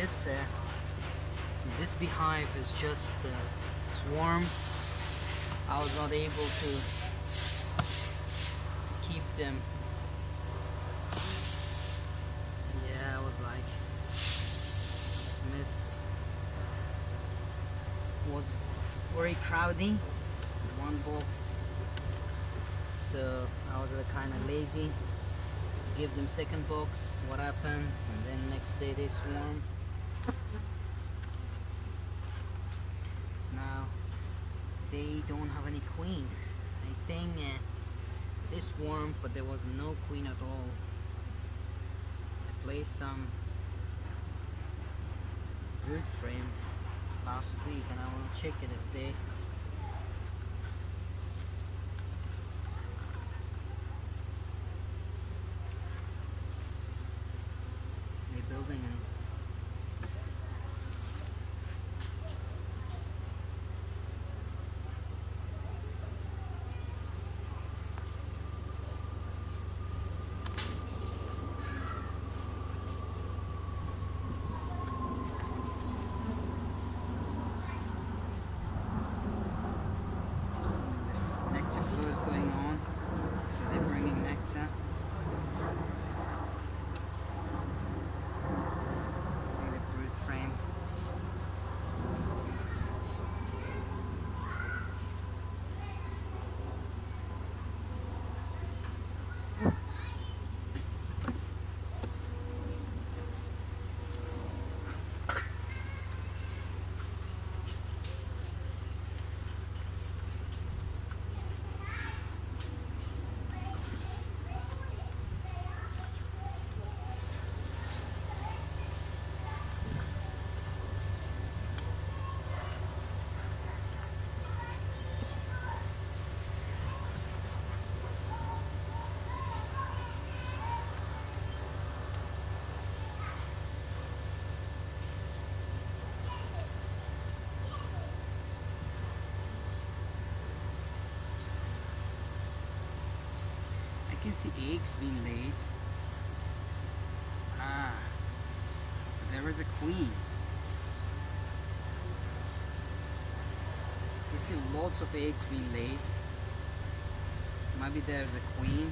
this beehive is just swarm. I was not able to keep them. Yeah, I was like was very crowded, one box, so I was kind of lazy. Give them second box. What happened? And then next day they swarm. Now they don't have any queen. I think they swarmed, but there was no queen at all. I placed some wood frame last week, and I want to check it if they're building and nectar flow is going on, so they're bringing nectar. See the brood frame. I can see eggs being laid. Ah, so there is a queen. You see lots of eggs being laid. Maybe there's a queen.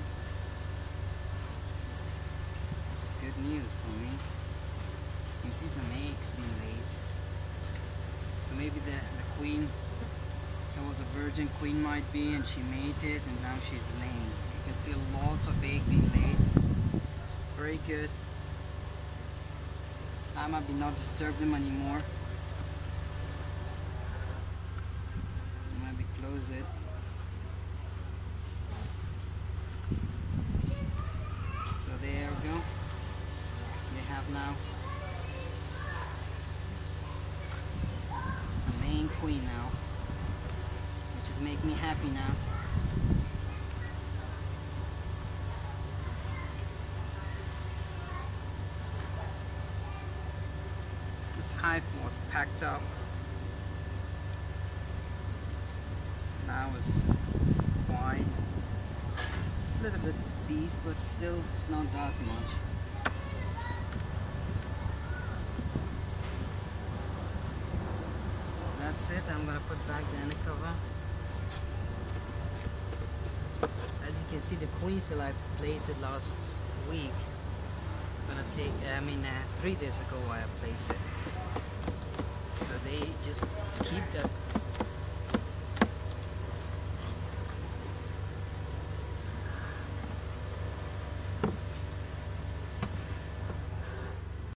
Good news for me. You can see some eggs being laid. So maybe the queen, there was a virgin queen might be, and she mated and now she's laying. You can see lots of eggs being laid. It's very good. I might be not disturb them anymore. Maybe close it. So there we go. They have now a laying queen now, which is making me happy now. This hive was packed up. Now it's quiet. It's a little bit bees, but still it's not that much. That's it. I'm gonna put back the inner cover. As you can see, the queen cell I placed it last week. Gonna take, 3 days ago I placed it. So they just keep that